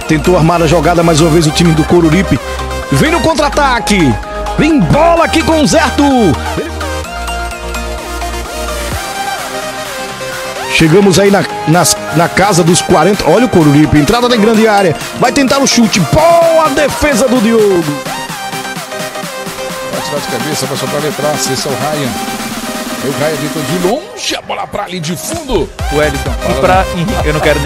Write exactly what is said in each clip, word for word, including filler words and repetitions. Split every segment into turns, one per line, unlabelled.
Tentou armar a jogada mais uma vez o time do Coruripe. Vem no contra-ataque. Vem bola aqui com o Zé Arthur. Chegamos aí na, na, na casa dos quarenta. Olha o Coruripe, entrada da grande área. Vai tentar o chute. Boa defesa do Diogo.
Vai tirar de cabeça, vai soltar atrás. Esse é o Ryan. Aí o Ryan tentou de longe. A bola pra ali de fundo.
O Wellington. E pra Henrique. Eu não quero.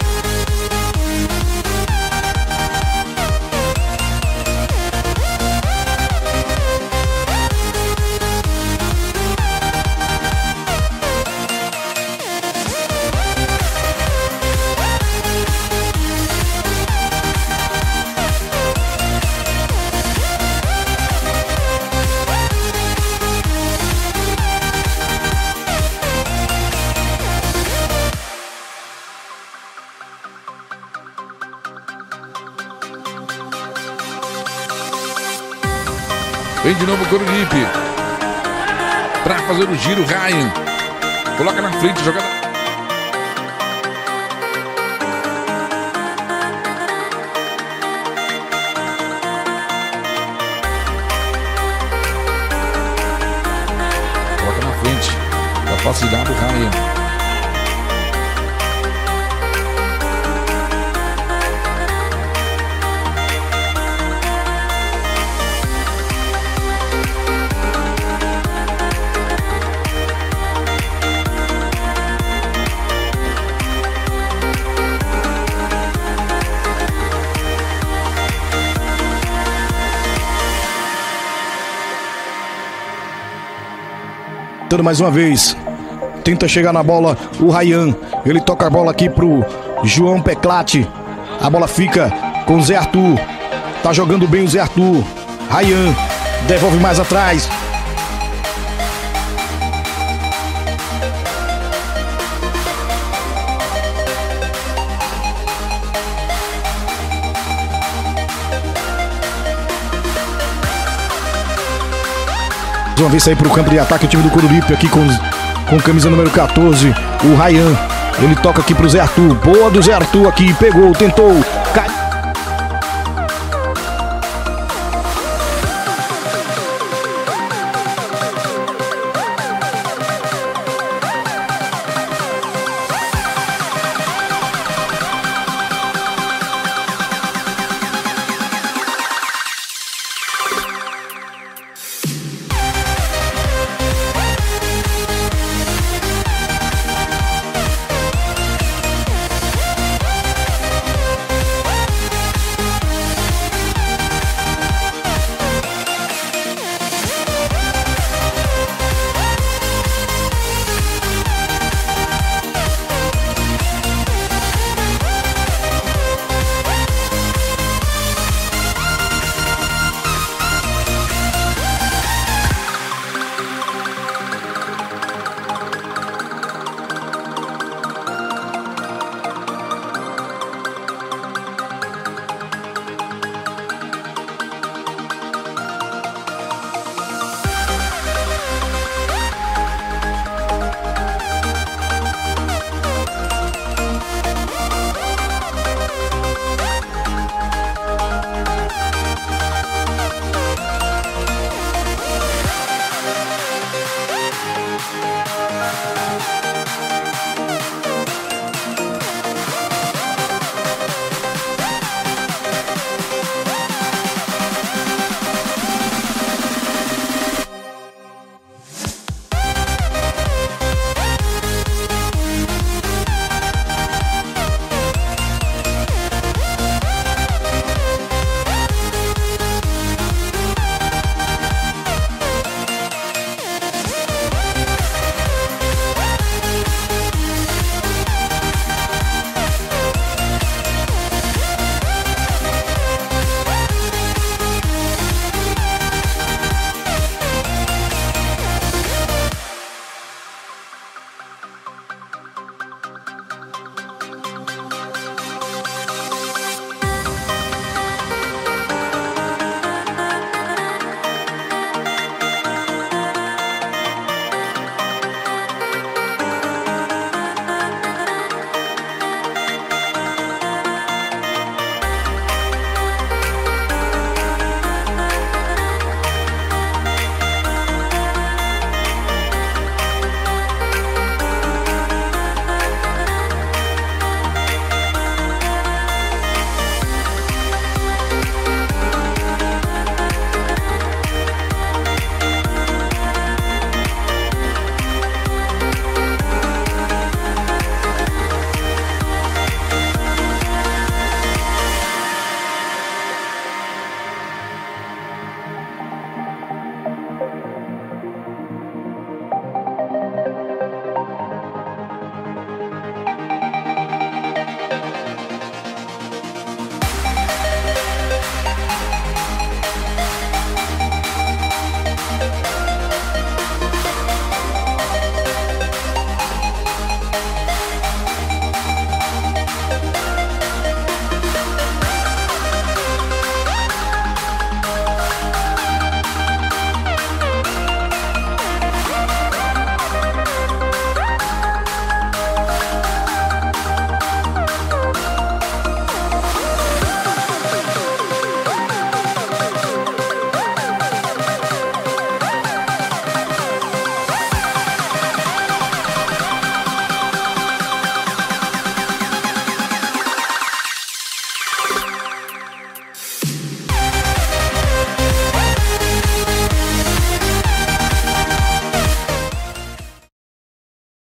Vem de novo o Coruripe. Pra fazer o giro, Ryan. Coloca na frente, jogada. Coloca na frente. Dá facilidade o Ryan.
Tentando mais uma vez. Tenta chegar na bola o Ryan. Ele toca a bola aqui pro João Peclati. A bola fica com o Zé Arthur. Tá jogando bem o Zé Arthur. Ryan devolve mais atrás. Uma vez sair para o campo de ataque o time do Coruripe aqui com, com camisa número quatorze, o Ryan. Ele toca aqui para o Zé Arthur. Boa do Zé Arthur aqui, pegou, tentou, cai.